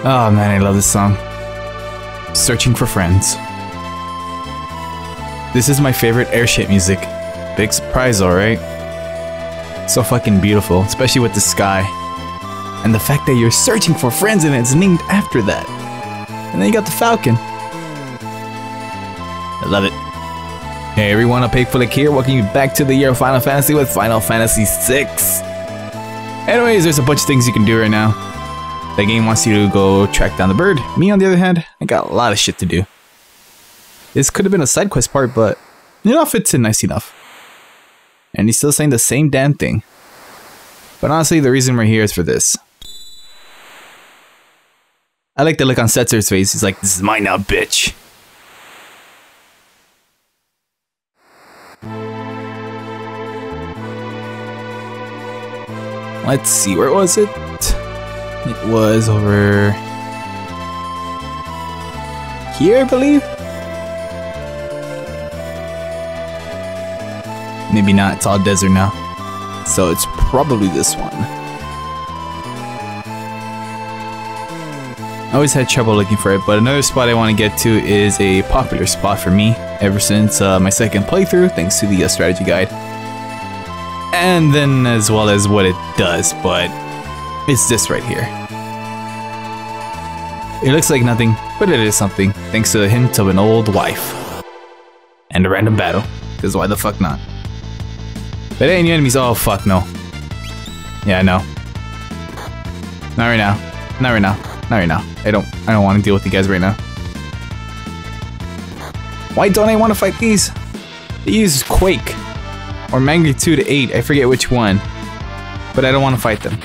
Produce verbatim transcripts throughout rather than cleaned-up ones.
Oh man, I love this song. Searching for Friends. This is my favorite airship music. Big surprise, alright? So fucking beautiful, especially with the sky. And the fact that you're searching for friends and it's named after that. And then you got the Falcon. I love it. Hey everyone, Opaque, Flake here, welcome you back to the year of Final Fantasy with Final Fantasy six. Anyways, there's a bunch of things you can do right now. The game wants you to go track down the bird. Me, on the other hand, I got a lot of shit to do. This could have been a side quest part, but it all fits in nice enough. And he's still saying the same damn thing. But honestly, the reason we're here is for this. I like the look on Setzer's face. He's like, this is mine now, bitch. Let's see, where was it? It was over here, I believe? Maybe not, it's all desert now. So it's probably this one. I always had trouble looking for it, but another spot I want to get to is a popular spot for me ever since uh, my second playthrough, thanks to the uh, strategy guide. And then as well as what it does, but it's this right here. It looks like nothing, but it is something, thanks to the hint of an old wife. And a random battle, because why the fuck not? But hey, new enemies, oh fuck no. Yeah, I know. Not right now. Not right now. Not right now. I don't I don't want to deal with you guys right now. Why don't I want to fight these? They use Quake. Or Magnitude eight, I forget which one. But I don't want to fight them.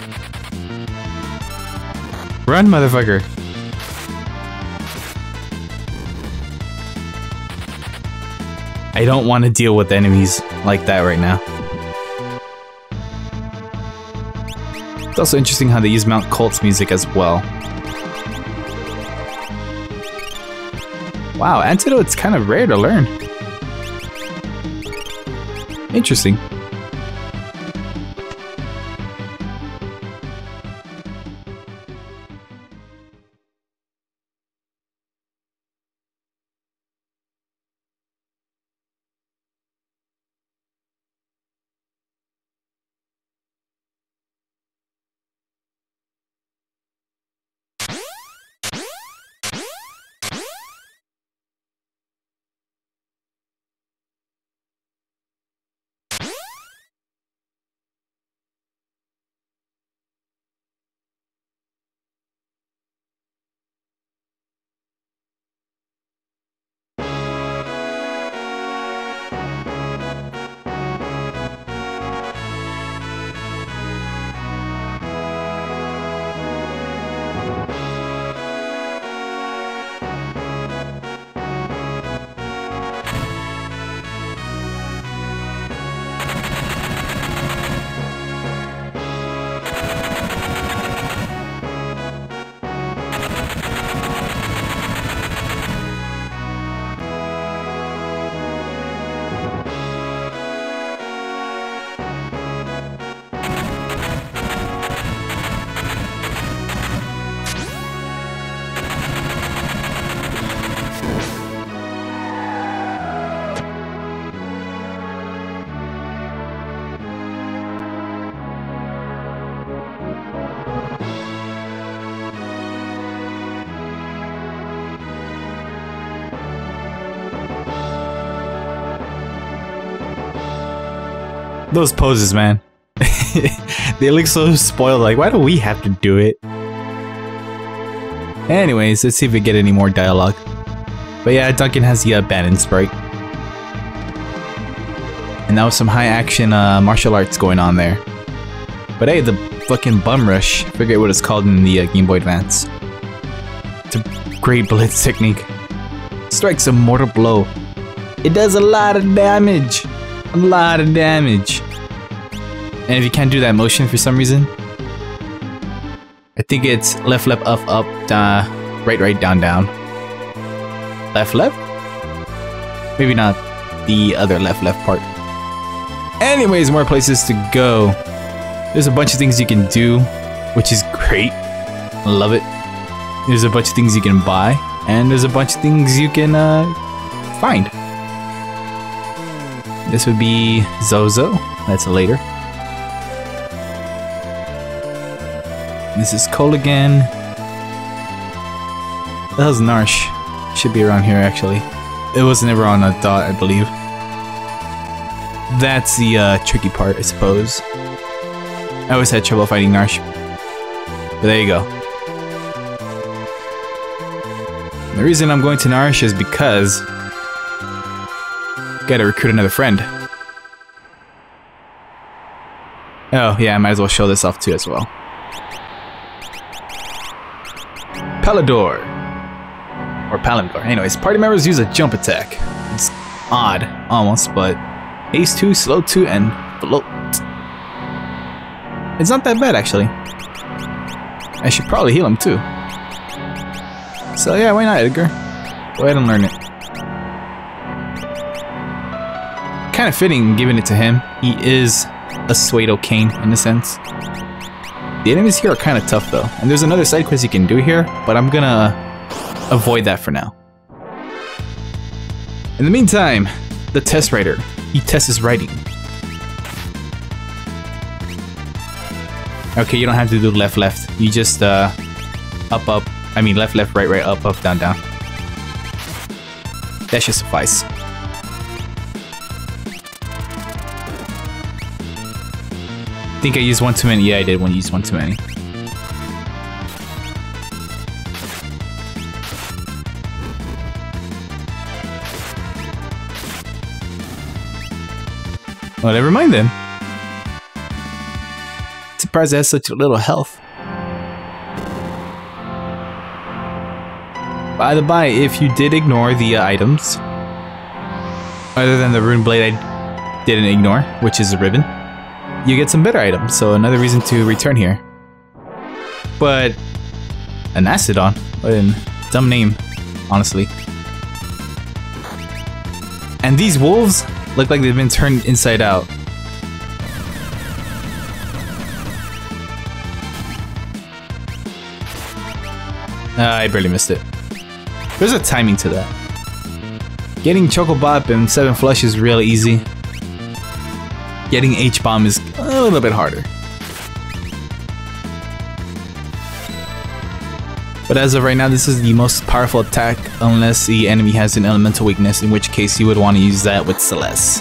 Run, motherfucker. I don't want to deal with enemies like that right now. It's also interesting how they use Mount Colt's music as well. Wow, Antidote's kind of rare to learn. Interesting. Those poses, man. They look so spoiled, like, why do we have to do it? Anyways, let's see if we get any more dialogue. But yeah, Duncan has the abandoned sprite. And now some high action uh, martial arts going on there. But hey, the fucking bum rush, I forget what it's called in the uh, Game Boy Advance. It's a great blitz technique. Strikes a mortal blow. It does a lot of damage. A lot of damage. And if you can't do that motion for some reason, I think it's left, left, up, up, uh, right, right, down, down. Left, left? Maybe not the other left, left part. Anyways, more places to go. There's a bunch of things you can do, which is great. Love it. There's a bunch of things you can buy, and there's a bunch of things you can uh, find. This would be Zozo. That's later. This is Coligan. The hell's Narsh? Should be around here actually. It was never on a dot, I believe. That's the uh, tricky part, I suppose. I always had trouble fighting Narsh. But there you go. The reason I'm going to Narsh is because gotta recruit another friend. Oh yeah, I might as well show this off too as well. Palador. Or Palandor. Anyways, party members use a jump attack. It's odd, almost, but haste two, slow two, and float. It's not that bad actually. I should probably heal him too. So yeah, why not, Edgar? Go ahead and learn it. Kind of fitting giving it to him. He is a pseudo Kane in a sense. The enemies here are kind of tough though, and there's another side quest you can do here, but I'm gonna avoid that for now. In the meantime, the test writer. He tests his writing. Okay, you don't have to do left, left. You just uh, up, up. I mean left, left, right, right, up, up, down, down. That should suffice. Think I used one too many? Yeah, I did one use one too many. Well, never mind then. Surprised it has such little health. By the by, if you did ignore the uh, items, other than the rune blade I didn't ignore, which is a ribbon, you get some better items, so another reason to return here. But an Acidon, what a dumb name, honestly. And these wolves look like they've been turned inside out. Uh, I barely missed it. There's a timing to that. Getting Chocobop and seven Flush is really easy. Getting H-Bomb is a little bit harder. But as of right now, this is the most powerful attack unless the enemy has an elemental weakness, in which case you would want to use that with Celeste.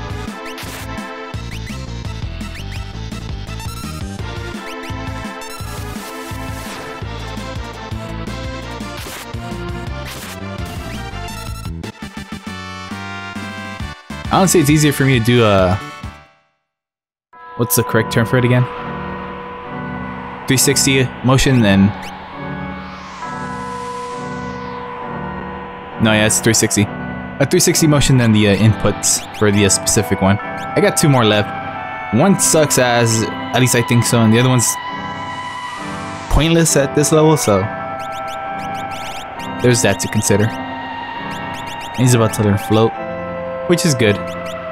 Honestly, it's easier for me to do a... What's the correct term for it again? three sixty motion than... No, yeah, it's three sixty. A three sixty motion than the uh, inputs for the uh, specific one. I got two more left. One sucks as, at least I think so, and the other one's pointless at this level, so... There's that to consider. He's about to learn float, which is good.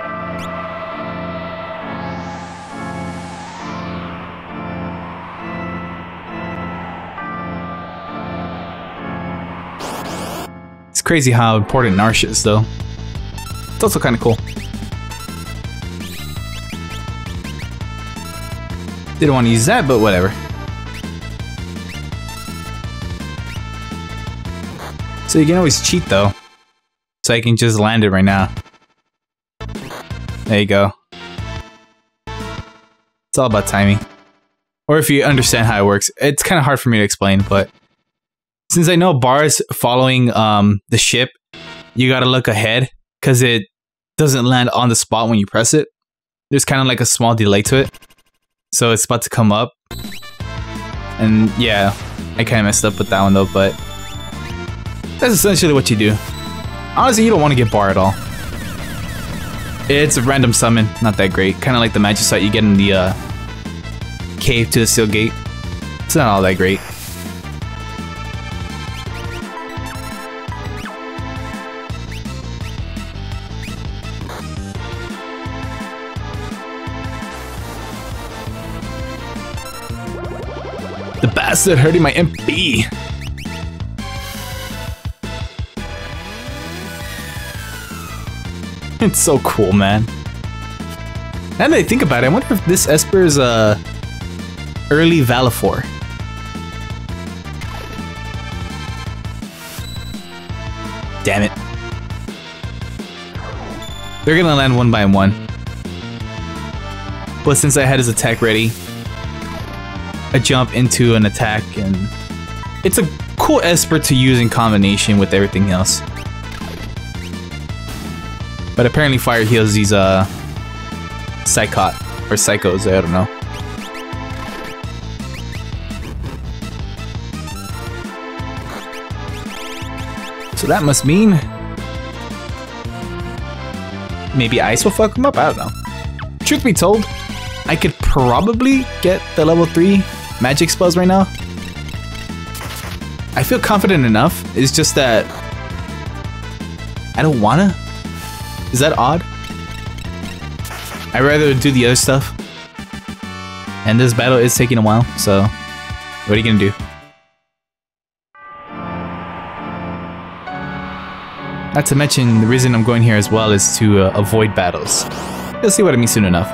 It's crazy how important Narsh is, though. It's also kind of cool. Didn't want to use that, but whatever. So you can always cheat, though. So I can just land it right now. There you go. It's all about timing. Or if you understand how it works. It's kind of hard for me to explain, but since I know bars following um, the ship, you gotta look ahead because it doesn't land on the spot when you press it. There's kind of like a small delay to it. So it's about to come up. And yeah, I kind of messed up with that one though, but that's essentially what you do. Honestly, you don't want to get bar at all. It's a random summon, not that great. Kind of like the Magicite you get in the uh, cave to the Seal Gate. It's not all that great. The bastard hurting my M P. It's so cool, man. Now that I think about it, I wonder if this Esper is a uh, early Valifor. Damn it. They're gonna land one by one. But since I had his attack ready, I jump into an attack, and it's a cool Esper to use in combination with everything else. But apparently fire heals these uh psychot or psychos, I don't know. So that must mean maybe ice will fuck him up, I don't know. Truth be told, I could probably get the level three magic spells right now. I feel confident enough, it's just that I don't wanna. Is that odd? I'd rather do the other stuff. And this battle is taking a while, so what are you gonna do? Not to mention, the reason I'm going here as well is to uh, avoid battles. You'll see what I mean soon enough.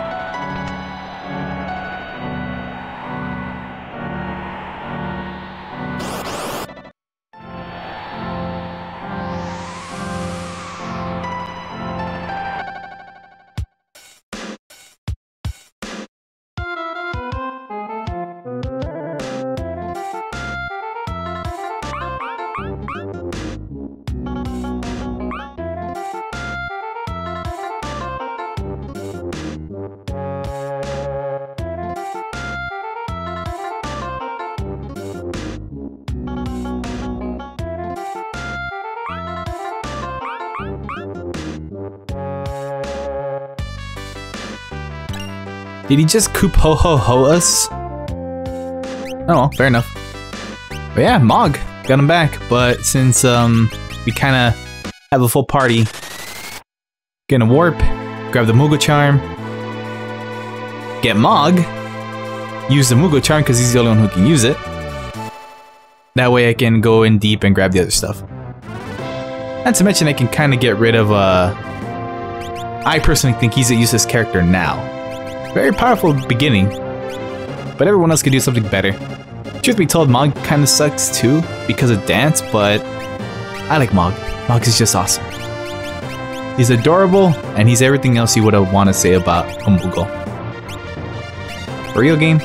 Did he just coop ho ho ho us? Oh well, fair enough. But yeah, Mog got him back. But since um we kind of have a full party, gonna warp, grab the Moogle Charm, get Mog, use the Moogle Charm because he's the only one who can use it. That way I can go in deep and grab the other stuff. Not to mention I can kind of get rid of. Uh, I personally think he's a useless character now. Very powerful beginning, but everyone else could do something better. Truth be told, Mog kind of sucks too because of dance, but I like Mog. Mog is just awesome. He's adorable, and he's everything else you would have want to say about a Moogle. For real game.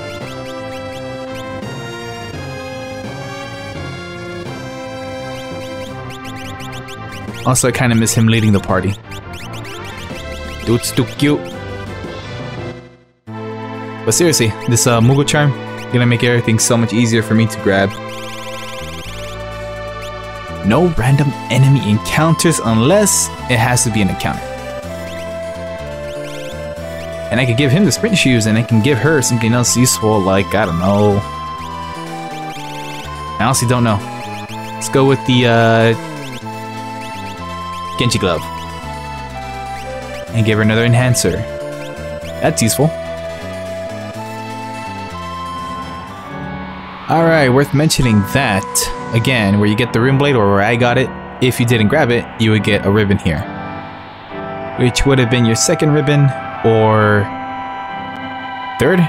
Also, I kind of miss him leading the party. Dude's too cute. But seriously, this uh, Moogle Charm gonna make everything so much easier for me to grab. No random enemy encounters unless it has to be an encounter. And I could give him the sprint shoes, and I can give her something else useful, like, I don't know. I honestly don't know. Let's go with the uh, Genji Glove. And give her another enhancer. That's useful. Alright, worth mentioning that, again, where you get the Rune Blade, or where I got it, if you didn't grab it, you would get a ribbon here. Which would have been your second ribbon, or third?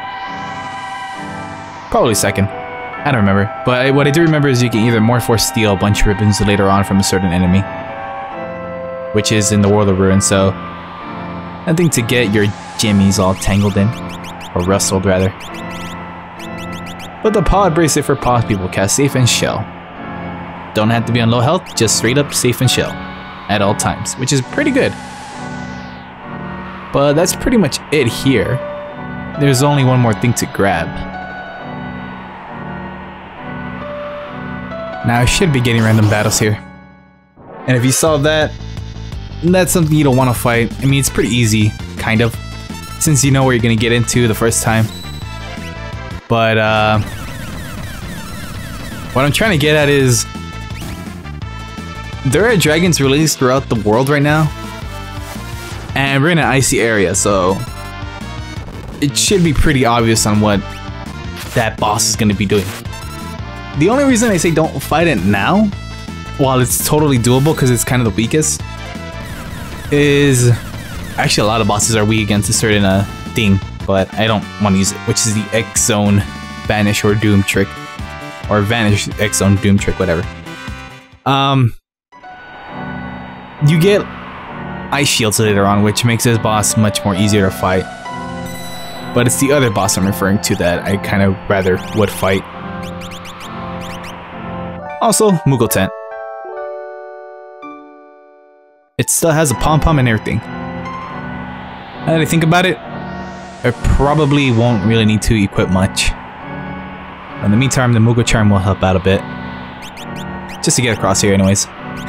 Probably second. I don't remember. But what I do remember is you can either morph or steal a bunch of ribbons later on from a certain enemy. Which is in the World of Ruin, so nothing to get your jimmies all tangled in. Or rustled, rather. But the pod bracelet for pod people cast Safe and Shell. Don't have to be on low health, just straight up Safe and Shell. At all times, which is pretty good. But that's pretty much it here. There's only one more thing to grab. Now I should be getting random battles here. And if you saw that, that's something you don't want to fight. I mean, it's pretty easy, kind of. Since you know where you're going to get into the first time. But, uh... what I'm trying to get at is... there are dragons released throughout the world right now. And we're in an icy area, so... it should be pretty obvious on what that boss is going to be doing. The only reason I say don't fight it now, while it's totally doable because it's kind of the weakest, is... Actually, a lot of bosses are weak against a certain uh, thing, but I don't want to use it, which is the X-Zone Vanish or Doom trick. Or Vanish X-Zone Doom trick, whatever. Um, you get ice shields later on, which makes this boss much more easier to fight. But it's the other boss I'm referring to that I kind of rather would fight. Also, Moogle Tent. It still has a pom-pom and everything. Now that I think about it, I probably won't really need to equip much. In the meantime, the Moogle Charm will help out a bit. Just to get across here anyways.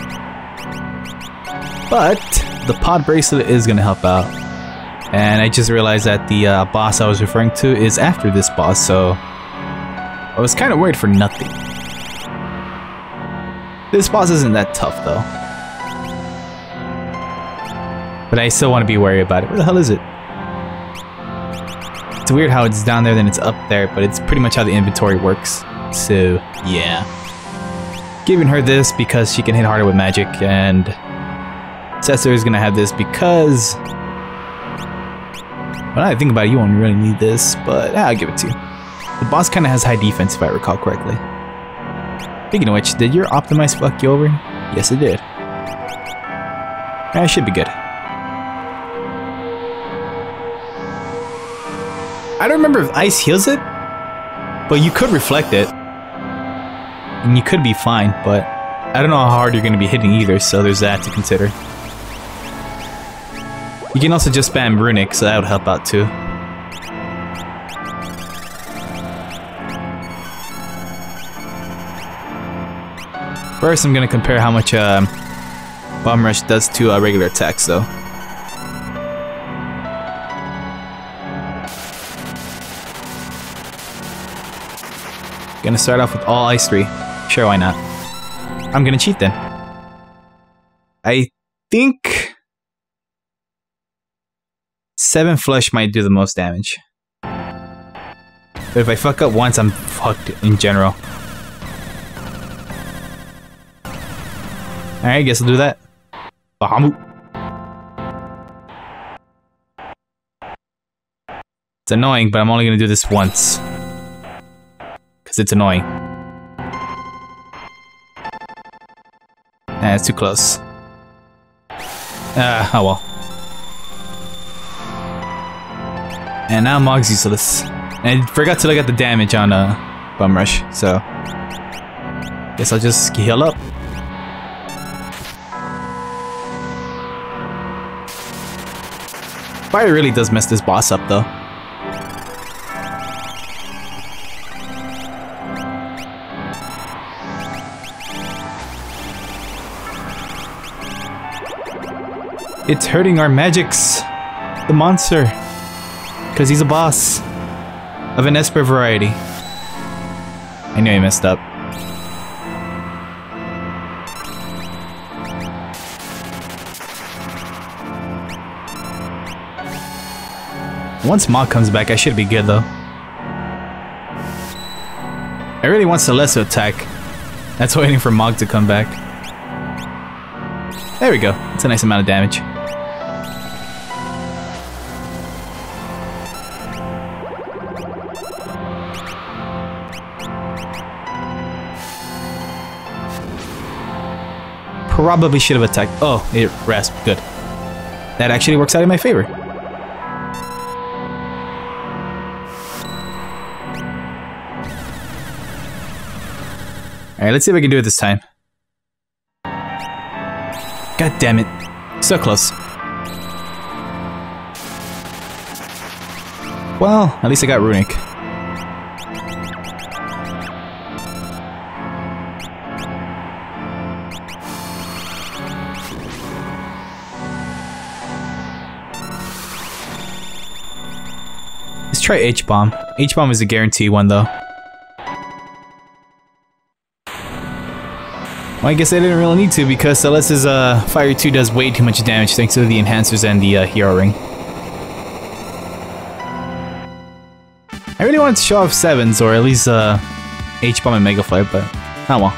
But the Pod Bracelet is going to help out. And I just realized that the uh, boss I was referring to is after this boss, so I was kind of worried for nothing. This boss isn't that tough though. But I still want to be wary about it. Where the hell is it? It's weird how it's down there, then it's up there, but it's pretty much how the inventory works. So, yeah. Giving her this because she can hit harder with magic, and Cesar is gonna have this because... When I think about it, you won't really need this, but yeah, I'll give it to you. The boss kind of has high defense if I recall correctly. Speaking of which, did your optimize fuck you over? Yes, it did. I should be good. I don't remember if ice heals it, but you could reflect it. And you could be fine, but I don't know how hard you're going to be hitting either, so there's that to consider. You can also just spam Runic, so that would help out too. First, I'm going to compare how much um, Bomb Rush does to uh, regular attacks, though. Gonna start off with all ice three. Sure, why not? I'm gonna cheat then. I think seven flush might do the most damage. But if I fuck up once, I'm fucked in general. Alright, I guess I'll do that. Bahamut. It's annoying, but I'm only gonna do this once. Because it's annoying. Nah, it's too close. Ah, uh, oh well. And now Mog's useless. And I forgot to look at the damage on uh, Bum Rush, so... Guess I'll just heal up. Fire really does mess this boss up, though. It's hurting our magics. The monster. Because he's a boss. Of an Esper variety. I knew I messed up. Once Mog comes back, I should be good though. I really want Celeste to attack. That's waiting for Mog to come back. There we go. That's a nice amount of damage. Probably should have attacked. Oh, it rasped. Good. That actually works out in my favor. Alright, let's see if I can do it this time. God damn it. So close. Well, at least I got Runic. Let's try H-Bomb. H-Bomb is a guarantee one though. Well, I guess I didn't really need to because Celeste's uh, Fire two does way too much damage thanks to the enhancers and the uh, hero ring. I really wanted to show off sevens or at least uh, H-Bomb and Mega Flare, but oh well.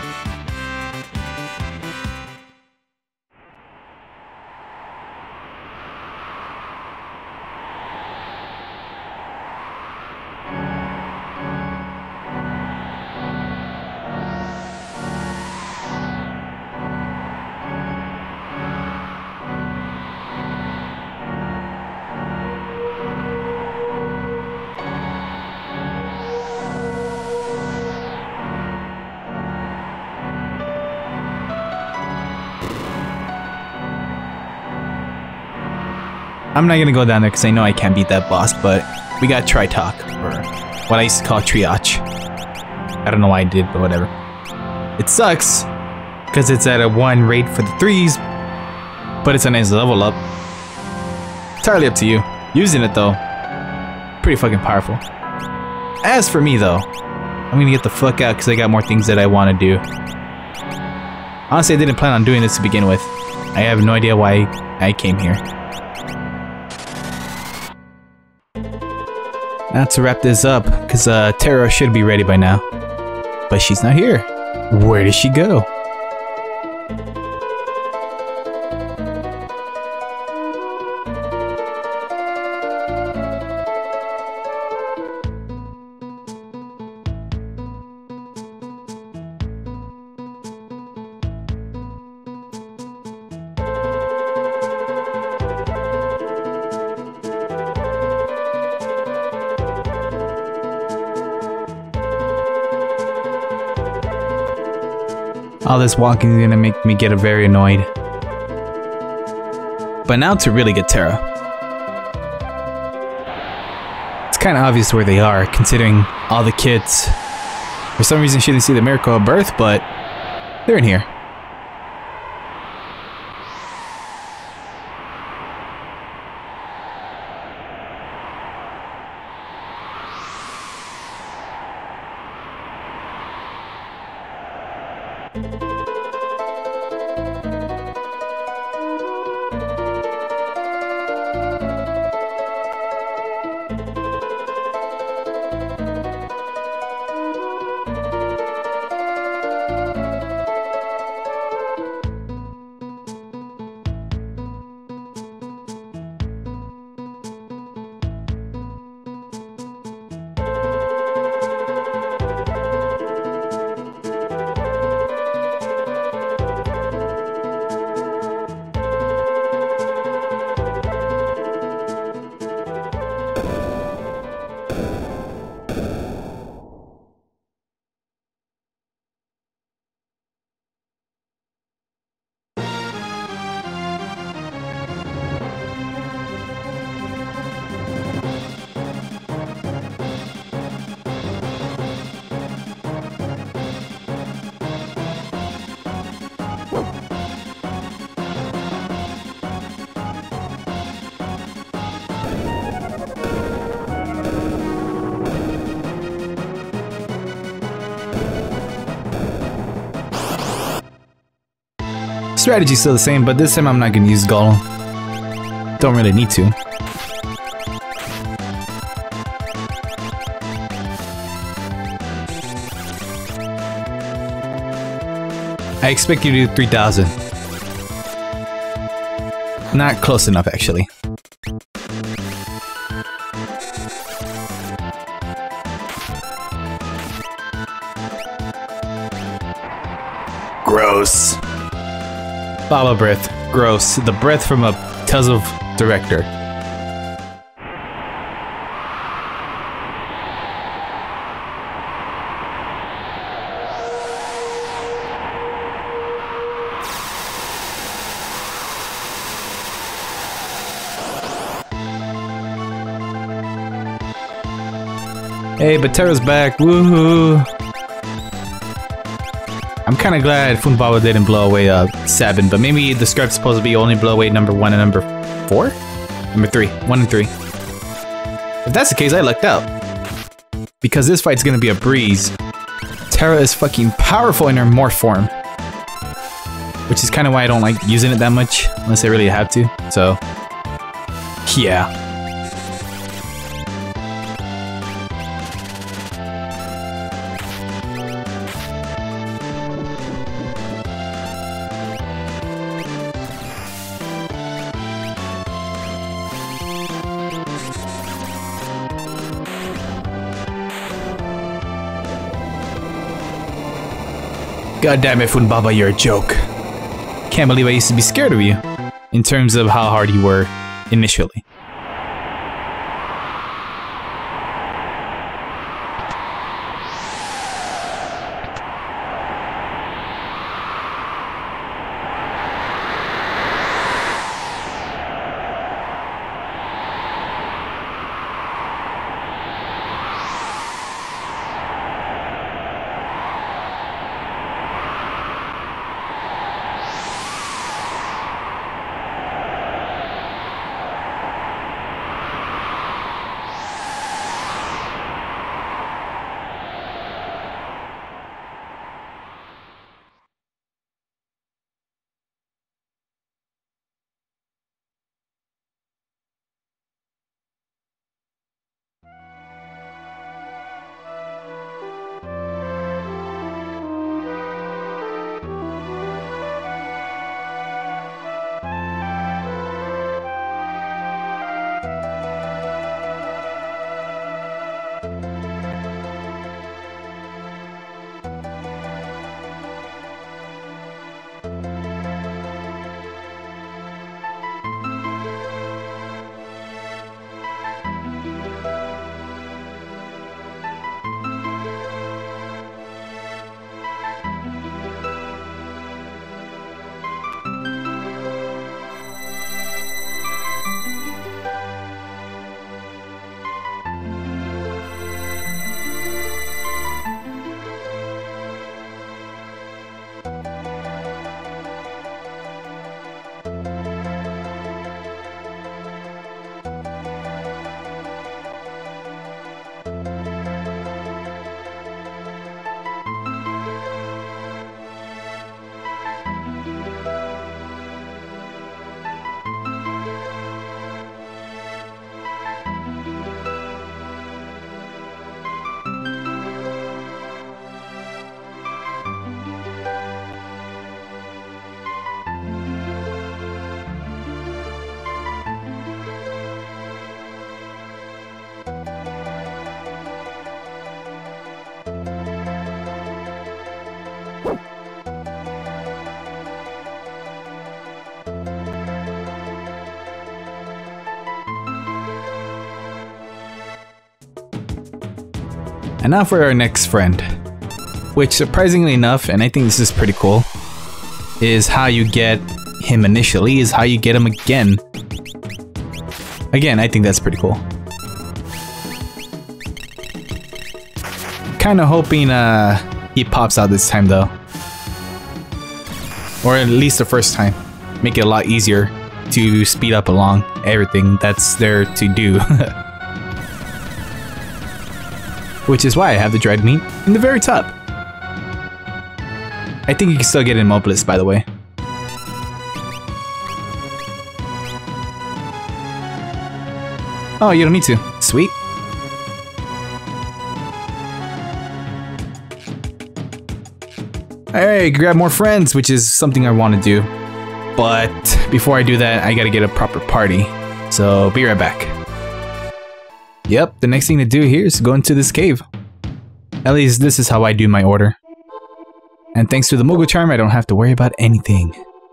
I'm not gonna go down there because I know I can't beat that boss, but we got Tri-Talk, or what I used to call Triage. I don't know why I did, but whatever. It sucks, because it's at a one rate for the threes, but it's a nice level up. Entirely up to you. Using it though, pretty fucking powerful. As for me though, I'm gonna get the fuck out because I got more things that I want to do. Honestly, I didn't plan on doing this to begin with. I have no idea why I came here. Now to wrap this up, because uh, Terra should be ready by now. But she's not here. Where did she go? All this walking is gonna make me get very annoyed. But now to really get Terra. It's kinda obvious where they are, considering all the kids. For some reason she didn't see the miracle of birth, but they're in here. Strategy's still the same, but this time I'm not gonna use Golem. Don't really need to. I expect you to do three thousand. Not close enough, actually. Gross. Baba breath. Gross. The breath from a Tales of director. Hey, but Terra's back. Woohoo! I'm kind of glad Funbaba didn't blow away uh, Sabin, but maybe the script's supposed to be only blow away number one and number four? Number three. One and three. If that's the case, I lucked out. Because this fight's gonna be a breeze. Terra is fucking powerful in her morph form. Which is kind of why I don't like using it that much, unless I really have to. So, yeah. God damn it, Funbaba, you're a joke. Can't believe I used to be scared of you, in terms of how hard you were initially. And now for our next friend, which surprisingly enough, and I think this is pretty cool, is how you get him initially, is how you get him again. Again, I think that's pretty cool. Kinda hoping uh, he pops out this time though. Or at least the first time. Make it a lot easier to speed up along everything that's there to do. Which is why I have the dried meat in the very top. I think you can still get in Mobilis, by the way. Oh, you don't need to. Sweet. Alright, grab more friends, which is something I want to do. But before I do that, I gotta get a proper party. So be right back. Yep, the next thing to do here is go into this cave. At least this is how I do my order. And thanks to the Mogul Charm, I don't have to worry about anything.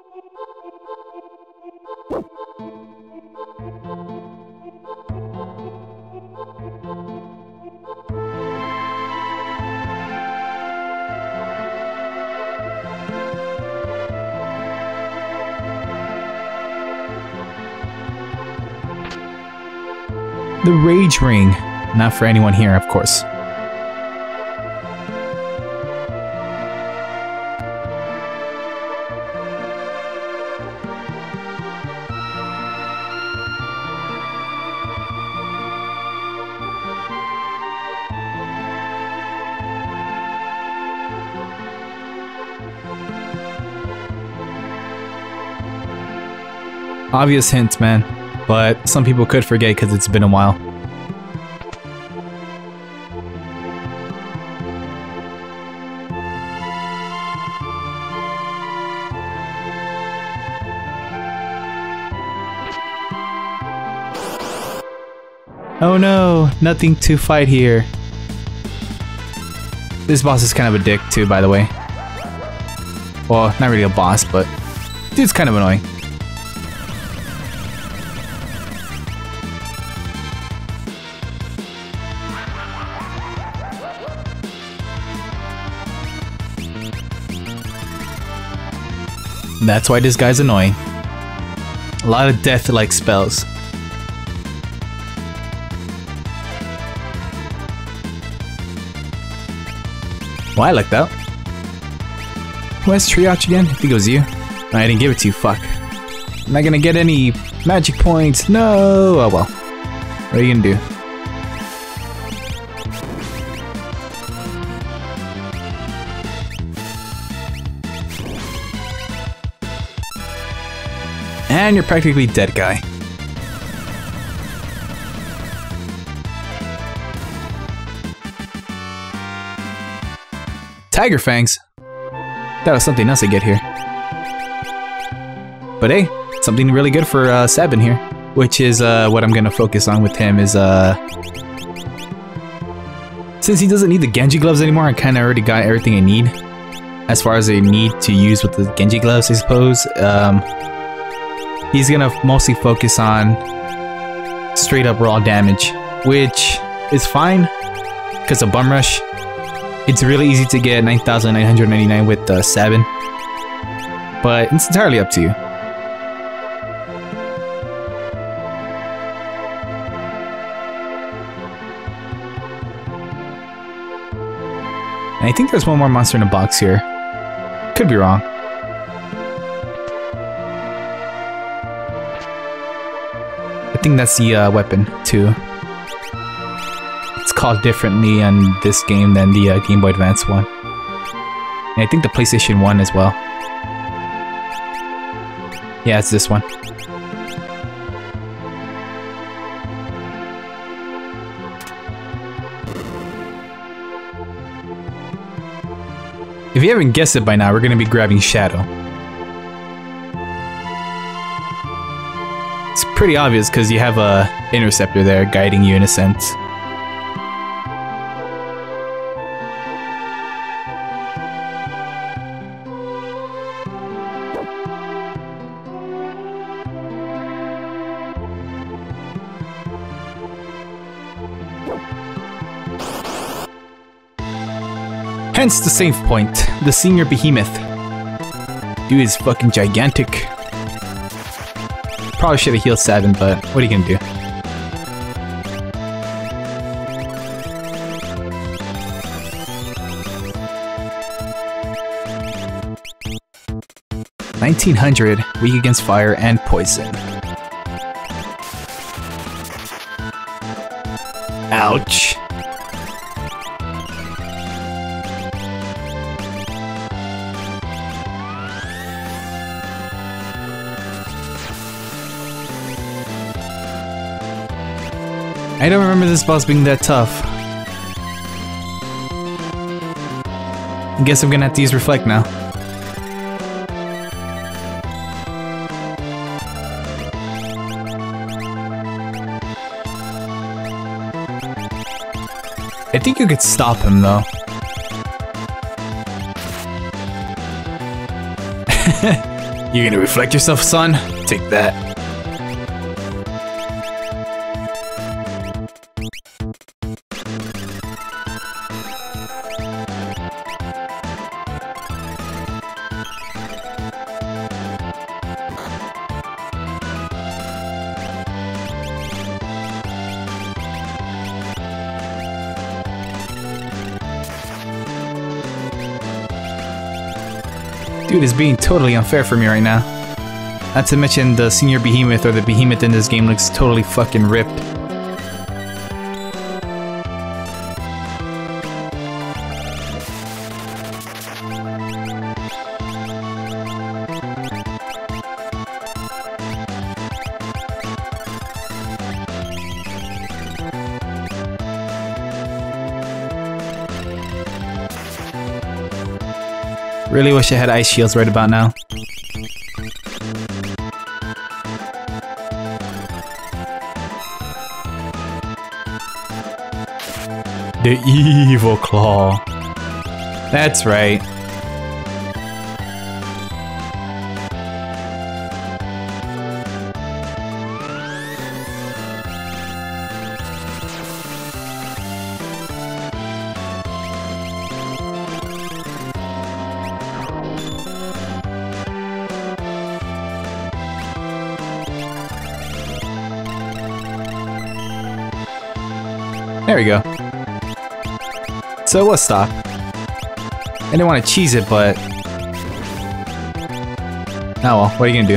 The Rage Ring. Not for anyone here, of course. Obvious hint, man. But some people could forget because it's been a while. Oh no, nothing to fight here. This boss is kind of a dick too, by the way. Well, not really a boss, but dude's kind of annoying. That's why this guy's annoying. A lot of death-like spells. Well, I like that. Who has Triage again? I think it was you. No, I didn't give it to you, fuck. I'm not gonna get any magic points. No! Oh well. What are you gonna do? And you're practically dead, guy. Tiger Fangs? That was something else I get here. But hey, something really good for uh, Sabin here. Which is uh, what I'm gonna focus on with him is uh, Since he doesn't need the Genji gloves anymore, I kind of already got everything I need. As far as I need to use with the Genji gloves, I suppose. Um, he's gonna mostly focus on straight up raw damage, which is fine, because of Bum Rush. It's really easy to get nine thousand nine hundred ninety-nine with uh, Sabin, but it's entirely up to you. And I think there's one more monster in the box here. Could be wrong. I think that's the uh, weapon, too. It's called differently on this game than the uh, Game Boy Advance one. And I think the PlayStation one as well. Yeah, it's this one. If you haven't guessed it by now, we're going to be grabbing Shadow. It's pretty obvious because you have a interceptor there guiding you in a sense. Hence the save point, the senior behemoth. Dude is fucking gigantic. Probably should have healed Sabin, but what are you gonna do? nineteen hundred, weak against fire and poison. Ouch. I don't remember this boss being that tough. I guess I'm gonna have to use Reflect now. I think you could stop him though. You're gonna reflect yourself, son? Take that. Dude is being totally unfair for me right now. Not to mention the senior behemoth or the behemoth in this game looks totally fucking ripped. Really wish I had ice shields right about now. The evil claw. That's right. There we go. So it was stop. I didn't want to cheese it, but... Oh well, what are you gonna do?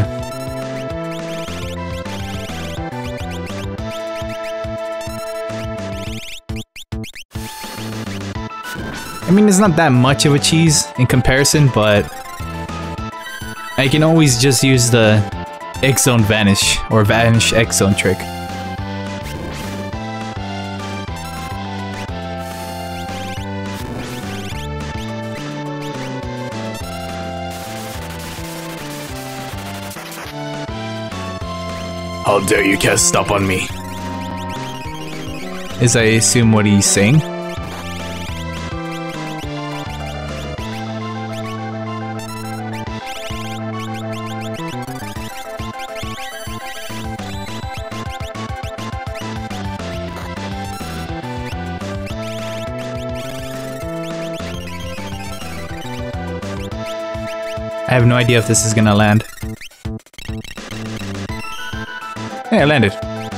I mean, it's not that much of a cheese in comparison, but... I can always just use the X-Zone Vanish, or Vanish X-Zone trick. How dare you cast stop on me? Is I assume what he's saying? I have no idea if this is gonna land. Hey, I landed.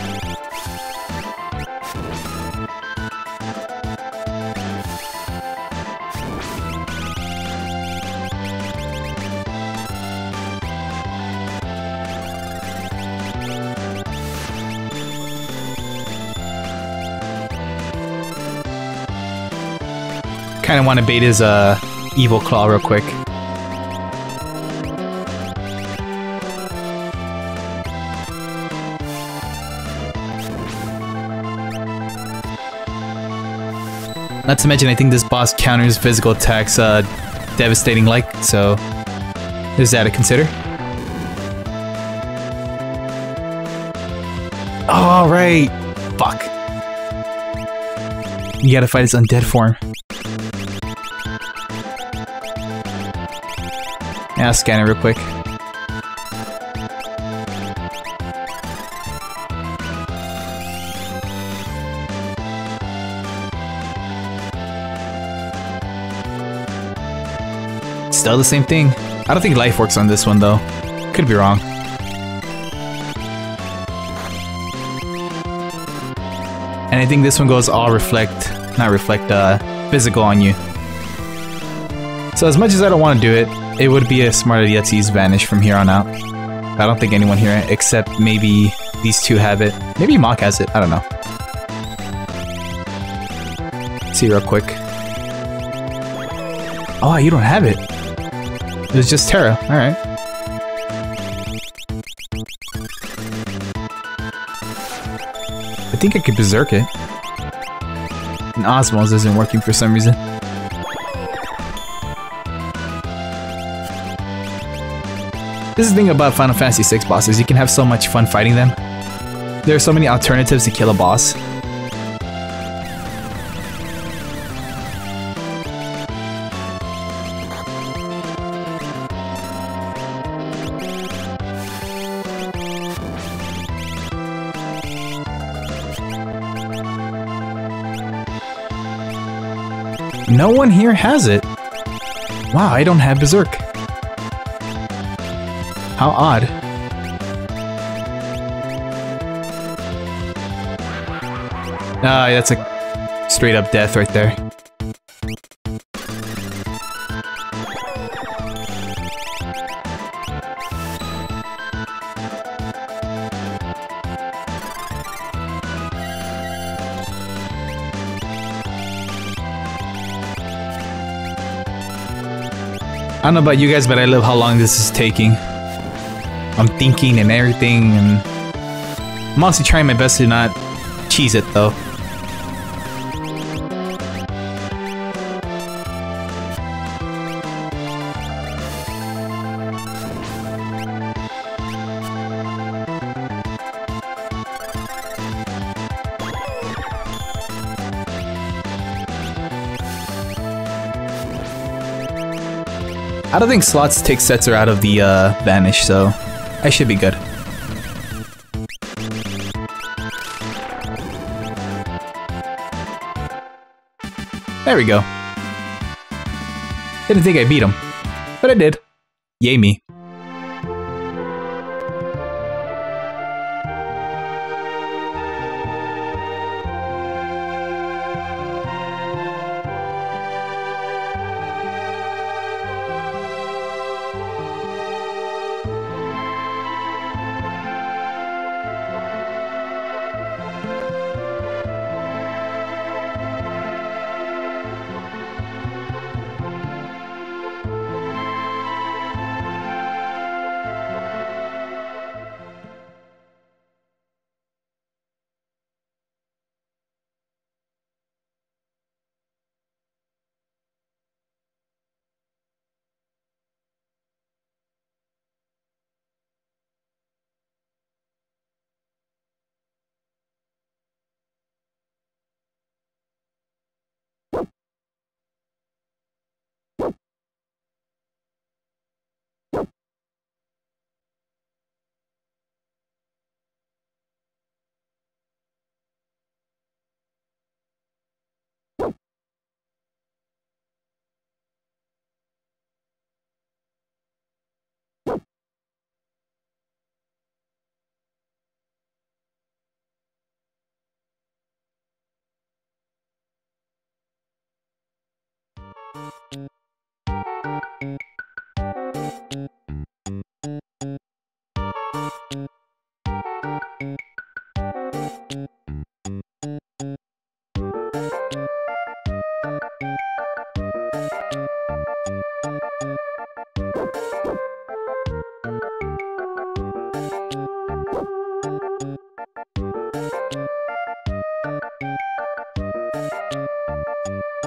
Kinda wanna bait his uh, evil claw real quick. Not to mention, I think this boss counters physical attacks uh, devastating like, so there's that to consider. Oh, right! Fuck. You gotta fight his undead form. Yeah, I'll scan it real quick. Still the same thing. I don't think life works on this one though. Could be wrong. And I think this one goes all reflect, not reflect, uh, physical on you. So as much as I don't want to do it, it would be a smart idea to use Vanish from here on out. I don't think anyone here, except maybe these two have it. Maybe Mock has it, I don't know. Let's see real quick. Oh, you don't have it. It was just Terra, alright. I think I could Berserk it. And Osmos isn't working for some reason. This is the thing about Final Fantasy six bosses, you can have so much fun fighting them. There are so many alternatives to kill a boss. No one here has it. Wow, I don't have Berserk. How odd. Ah, that's a straight up death right there. I don't know about you guys, but I love how long this is taking. I'm thinking and everything, and I'm honestly trying my best to not cheese it though. I don't think slots take Setzer out of the uh, Vanish, so I should be good. There we go. Didn't think I beat him, but I did. Yay me.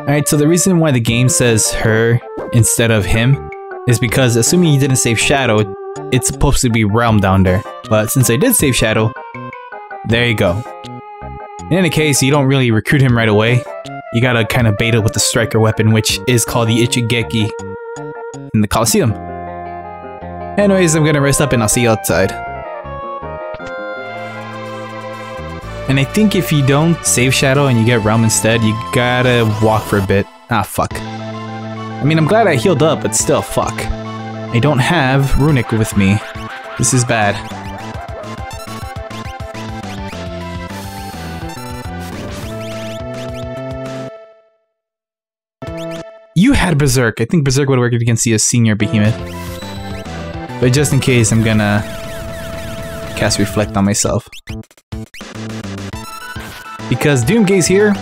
Alright, so the reason why the game says her instead of him is because assuming you didn't save Shadow, it's supposed to be Realm down there. But since I did save Shadow, there you go. In any case, you don't really recruit him right away. You gotta kind of bait it with the striker weapon, which is called the Ichigeki in the Coliseum. Anyways, I'm gonna rest up and I'll see you outside. And I think if you don't save Shadow and you get Realm instead, you gotta walk for a bit. Ah, fuck. I mean, I'm glad I healed up, but still, fuck. I don't have Runic with me. This is bad. You had Berserk. I think Berserk would work against the senior behemoth. But just in case, I'm gonna cast Reflect on myself. Because Doomgaze here,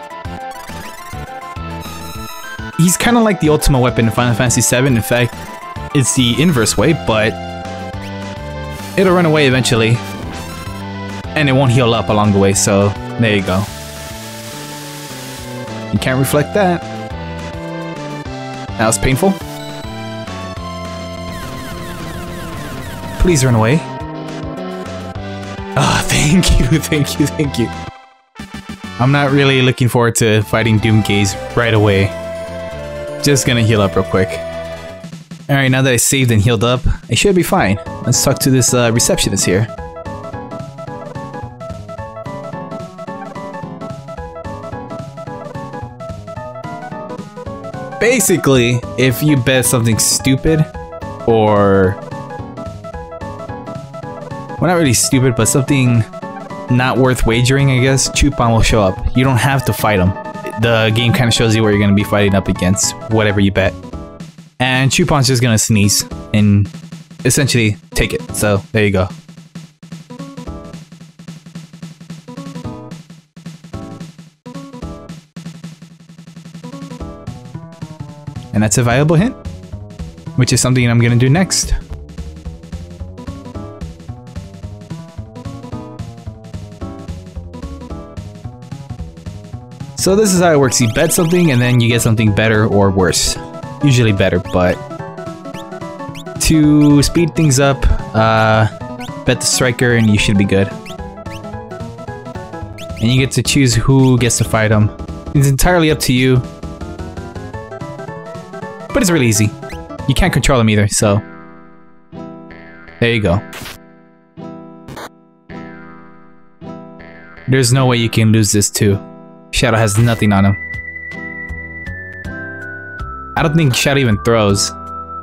he's kind of like the ultimate weapon in Final Fantasy seven. In fact, it's the inverse way, but it'll run away eventually. And it won't heal up along the way, so there you go. You can't reflect that. That was painful. Please run away. Ah, oh, thank you, thank you, thank you. I'm not really looking forward to fighting Doomgaze right away. Just gonna heal up real quick. Alright, now that I saved and healed up, I should be fine. Let's talk to this uh, receptionist here. Basically, if you bet something stupid, or... well, not really stupid, but something not worth wagering, I guess, Chupon will show up. You don't have to fight him. The game kind of shows you where you're going to be fighting up against, whatever you bet. And Chupon's just going to sneeze and essentially take it. So, there you go. And that's a viable hint, which is something I'm going to do next. So this is how it works. You bet something and then you get something better or worse. Usually better, but to speed things up, uh, bet the striker and you should be good. And you get to choose who gets to fight him. It's entirely up to you. But it's really easy. You can't control him either, so there you go. There's no way you can lose this too. Shadow has nothing on him. I don't think Shadow even throws.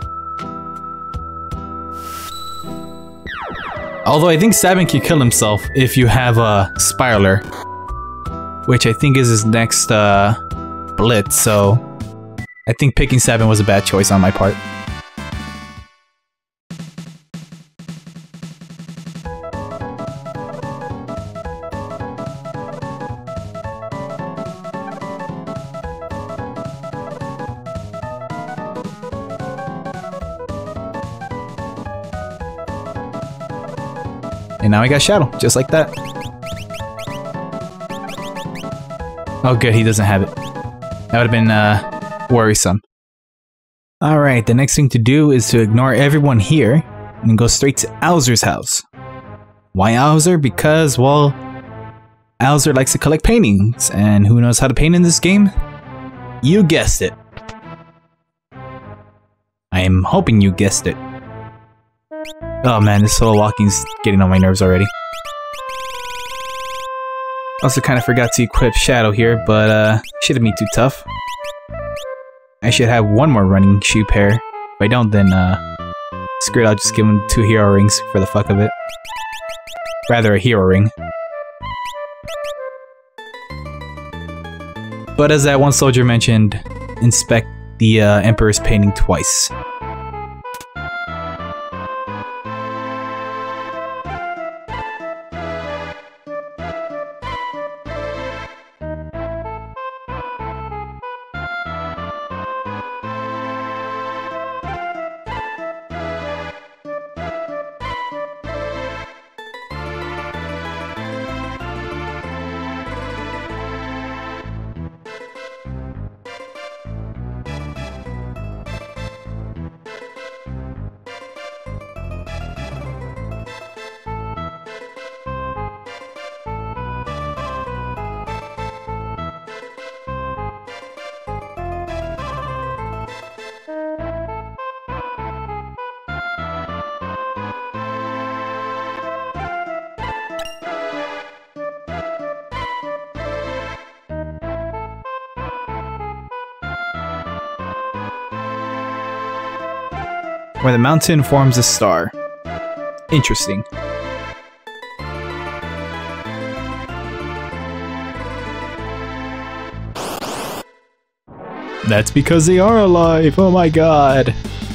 Although I think Sabin can kill himself if you have a Spiraler, which I think is his next uh, Blitz, so I think picking Sabin was a bad choice on my part. And now I got Shadow, just like that. Oh good, he doesn't have it. That would have been uh, worrisome. Alright, the next thing to do is to ignore everyone here and go straight to Owzer's house. Why Owzer? Because, well, Owzer likes to collect paintings, and who knows how to paint in this game? You guessed it. I am hoping you guessed it. Oh man, this solo walking's getting on my nerves already. Also kind of forgot to equip Shadow here, but uh, shouldn't be too tough. I should have one more running shoe pair. If I don't, then uh, screw it, I'll just give him two hero rings for the fuck of it. Rather, a hero ring. But as that one soldier mentioned, inspect the uh, Emperor's painting twice. where the mountain forms a star. Interesting. That's because they are alive. Oh my god.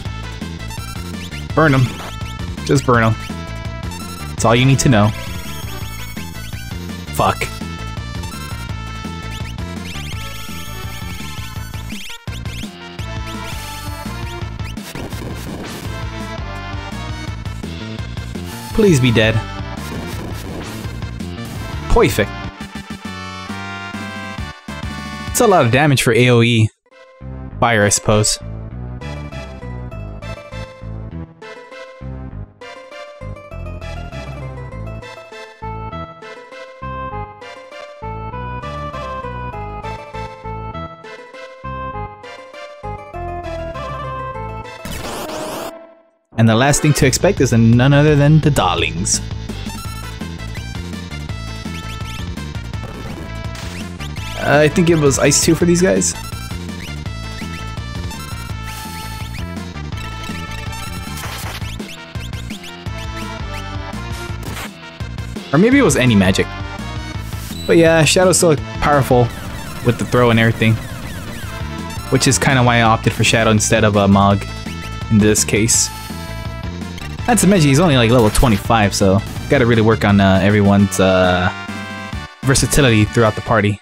Burn them. Just burn them. That's all you need to know. Fuck. Please be dead. Perfect. It's a lot of damage for AoE. Fire, I suppose. And the last thing to expect is none other than the Darlings. Uh, I think it was Ice two for these guys. Or maybe it was any magic. But yeah, Shadow's still powerful with the throw and everything. Which is kind of why I opted for Shadow instead of a Mog in this case. Not to mention he's only like level twenty-five, so gotta really work on uh, everyone's uh, versatility throughout the party.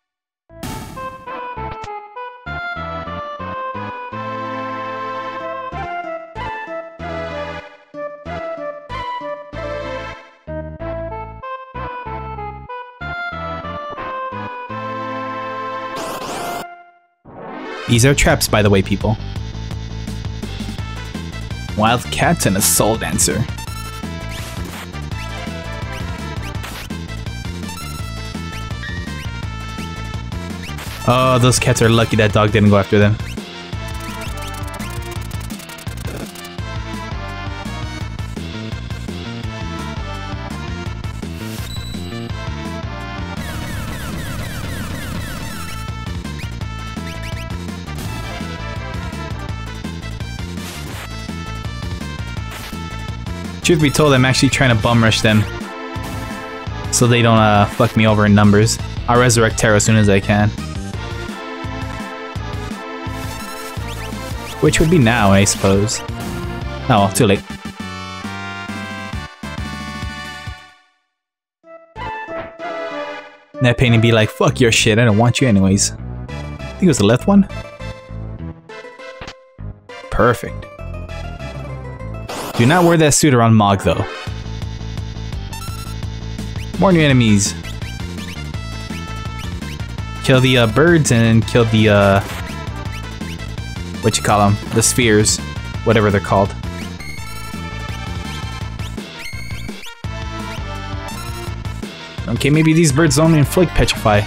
These are traps, by the way, people. Wild Cat and a Soul Dancer. Oh, those cats are lucky that dog didn't go after them. Truth be told, I'm actually trying to bum rush them so they don't uh, fuck me over in numbers. I'll resurrect Terra as soon as I can. Which would be now, I suppose. Oh, well, too late. That pain and be like, fuck your shit, I don't want you anyways. I think it was the left one? Perfect. Do not wear that suit around Mog, though. More new enemies. Kill the uh, birds and kill the, uh... what you call them? The spheres. Whatever they're called. Okay, maybe these birds don't inflict Petrify.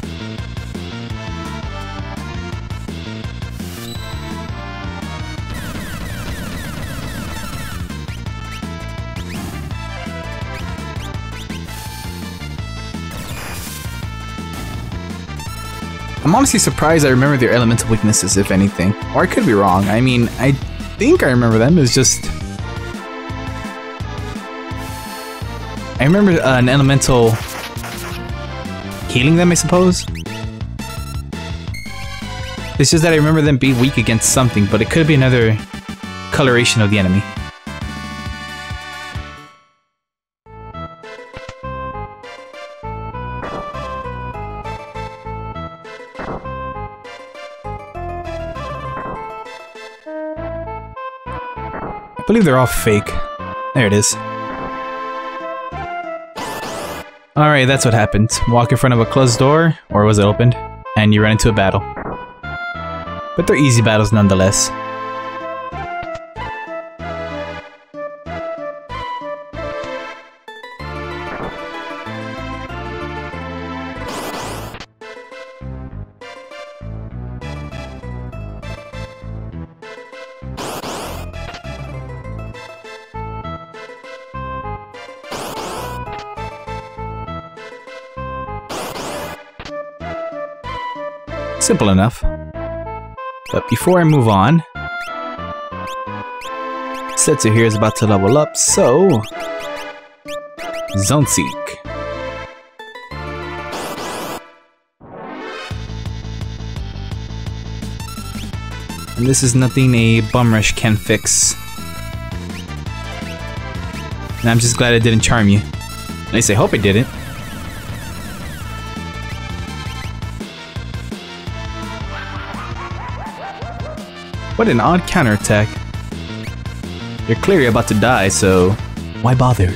I'm honestly surprised I remember their elemental weaknesses, if anything. Or I could be wrong. I mean, I think I remember them. It's just... I remember uh, an elemental healing them, I suppose. It's just that I remember them being weak against something, but it could be another coloration of the enemy. I believe they're all fake. There it is. Alright, that's what happened. Walk in front of a closed door, or was it opened? And you run into a battle. But they're easy battles nonetheless. Simple enough. But before I move on, Setsu here is about to level up, so... Zone Seek. And this is nothing a Bum Rush can fix. And I'm just glad it didn't charm you. At least I hope it didn't. What an odd counterattack. You're clearly about to die, so why bother?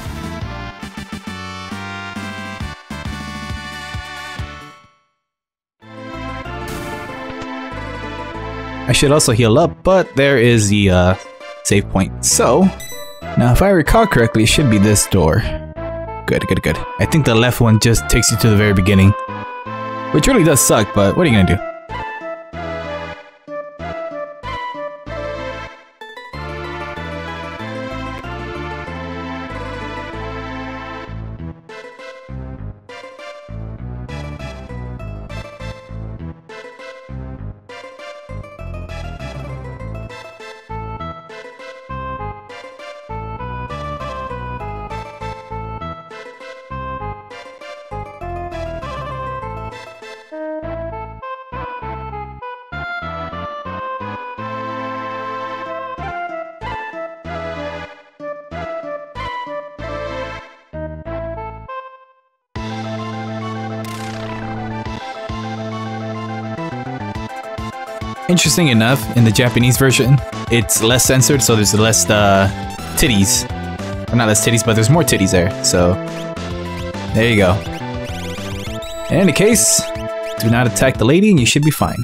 I should also heal up, but there is the uh, save point. So, now if I recall correctly, it should be this door. Good, good, good. I think the left one just takes you to the very beginning. Which really does suck, but what are you gonna do? Interesting enough, in the Japanese version, it's less censored, so there's less uh, titties. Or not less titties, but there's more titties there, so... There you go. In any case, do not attack the lady and you should be fine.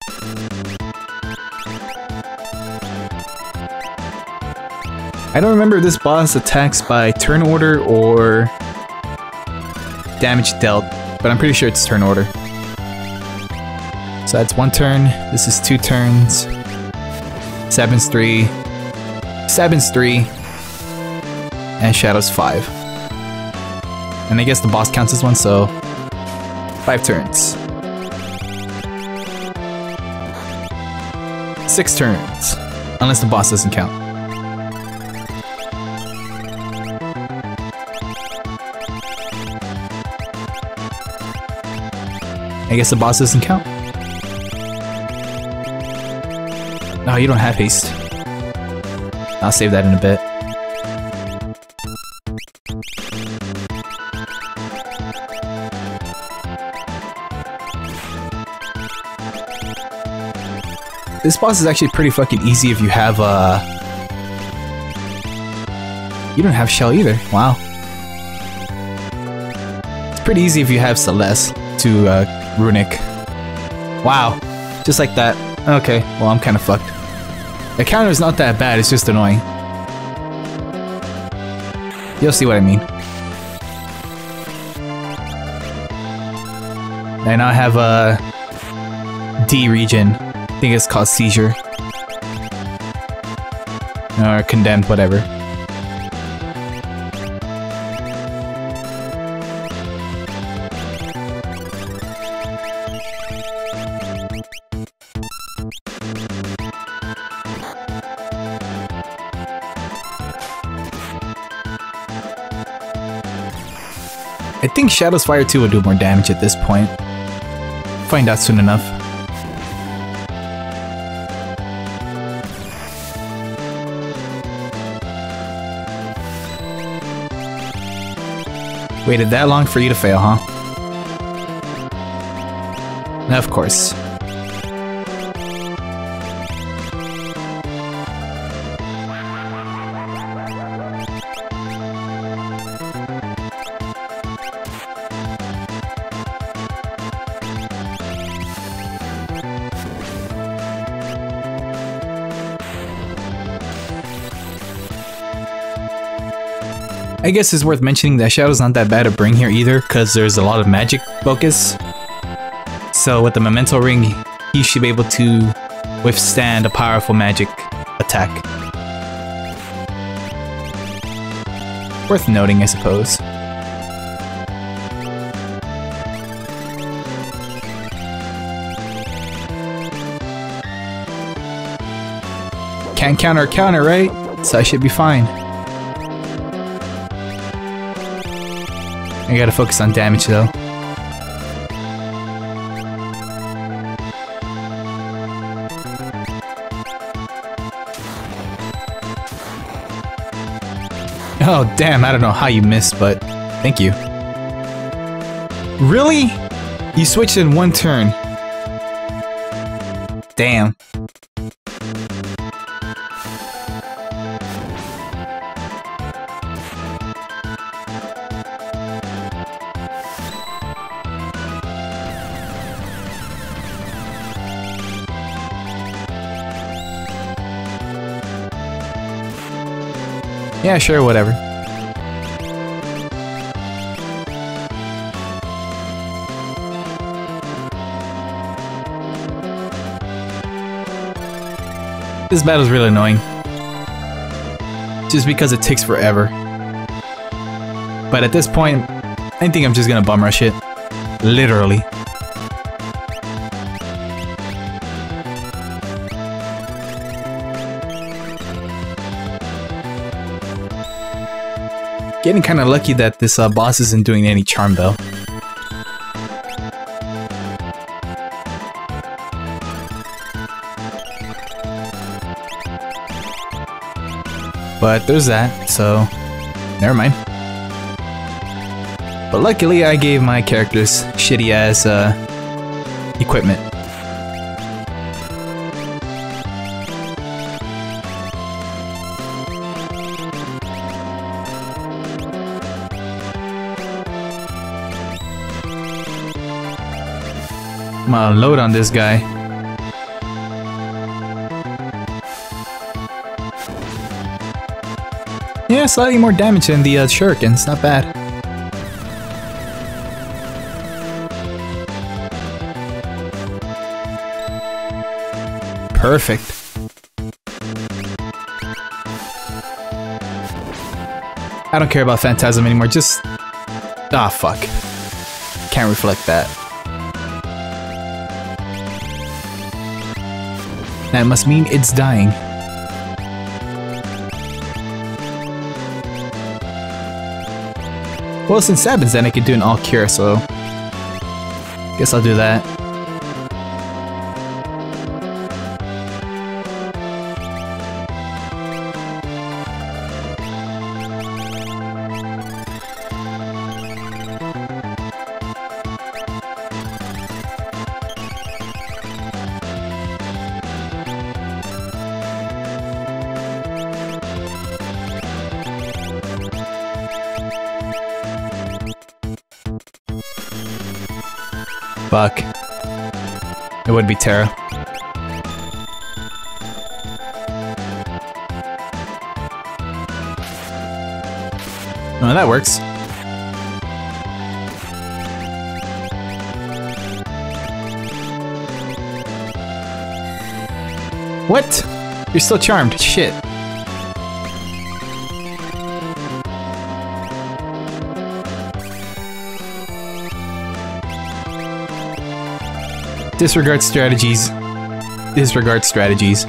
I don't remember if this boss attacks by turn order or damage dealt, but I'm pretty sure it's turn order. So that's one turn, this is two turns, Sabin's three, Sabin's three, and Shadow's five. And I guess the boss counts as one, so five turns. Six turns, unless the boss doesn't count. I guess the boss doesn't count. Oh, you don't have haste. I'll save that in a bit. This boss is actually pretty fucking easy if you have, uh... You don't have Shell either. Wow. It's pretty easy if you have Celeste to, uh, Runic. Wow. Just like that. Okay, well, I'm kind of fucked. The counter is not that bad, it's just annoying. You'll see what I mean. I now have a D region. I think it's called Seizure. Or Condemned, whatever. I think Shadow's Fire two will do more damage at this point. Find out soon enough. Waited that long for you to fail, huh? Of course. I guess it's worth mentioning that Shadow's not that bad to bring here either, because there's a lot of magic focus. So with the Memento Ring, he should be able to withstand a powerful magic attack. Worth noting, I suppose. Can't counter counter, right? So I should be fine. I gotta focus on damage though. Oh damn, I don't know how you missed, but thank you. Really? You switched in one turn. Damn. Yeah, sure, whatever. This battle's really annoying. Just because it takes forever. But at this point, I think I'm just gonna bum rush it. Literally. Getting kinda lucky that this uh, boss isn't doing any charm though. But there's that, so never mind. But luckily I gave my characters shitty ass uh, equipment. I'm gonna load on this guy. Yeah, slightly more damage than the uh, shurikens, not bad. Perfect. I don't care about Phantasm anymore, just... Ah, fuck. Can't reflect that. That must mean it's dying. Well, since Sabin's then I could do an all cure, so... Guess I'll do that. Fuck. It would be Terra. Oh, that works. What? You're still charmed. Shit. Disregard strategies. Disregard strategies.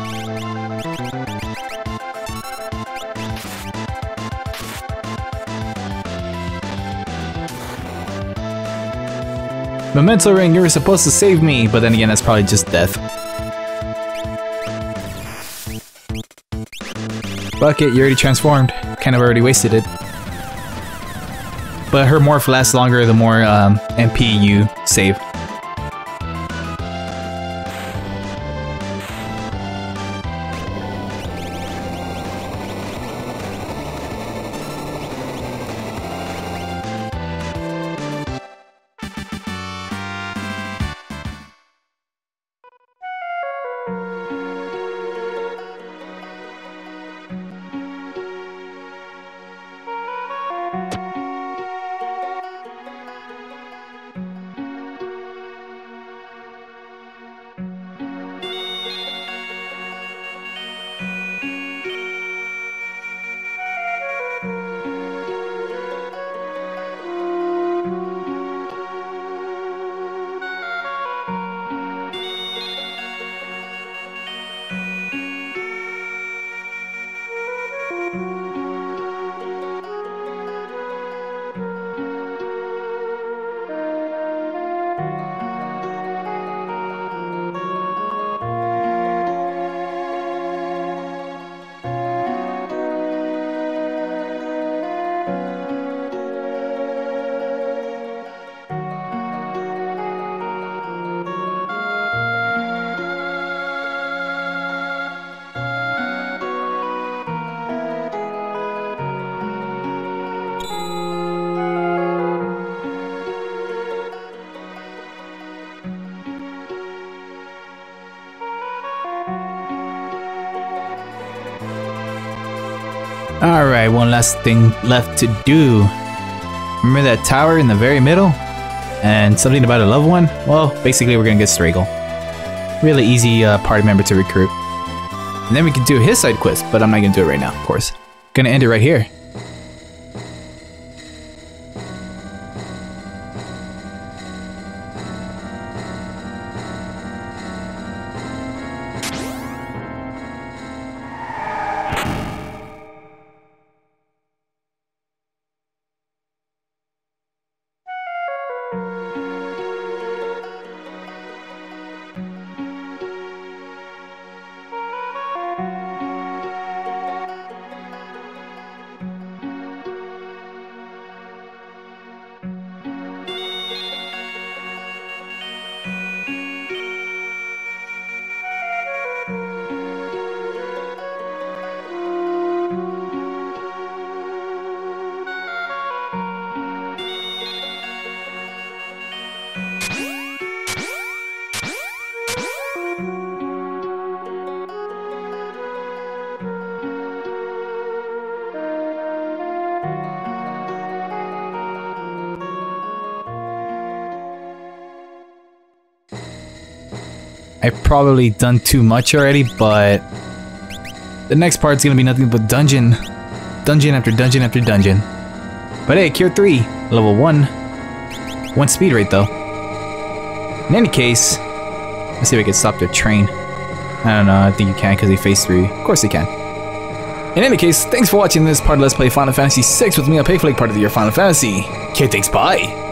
Memento ring, you were supposed to save me, but then again, that's probably just death. Fuck it, you already transformed. Kind of already wasted it. But her morph lasts longer the more um, M P you save. Alright, one last thing left to do. Remember that tower in the very middle? And something about a loved one? Well, basically we're gonna get Stragle. Really easy uh, party member to recruit. And then we can do his side quest, but I'm not gonna do it right now, of course. Gonna end it right here. I've probably done too much already, but the next part's gonna be nothing but dungeon. Dungeon after dungeon after dungeon. But hey, Cure three, level one. One speed rate though. In any case, let's see if I can stop the train. I don't know, I think you can because they phase three. Of course they can. In any case, thanks for watching this part of Let's Play Final Fantasy six with me, Opaque, Flake, part of your Final Fantasy. Okay, thanks, bye!